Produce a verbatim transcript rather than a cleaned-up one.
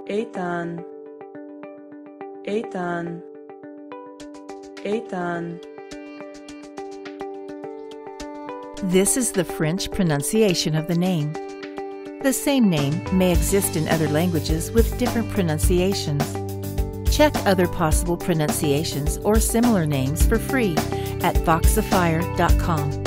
Ethan, Ethan, Ethan. This is the French pronunciation of the name. The same name may exist in other languages with different pronunciations. Check other possible pronunciations or similar names for free at voxifier dot com.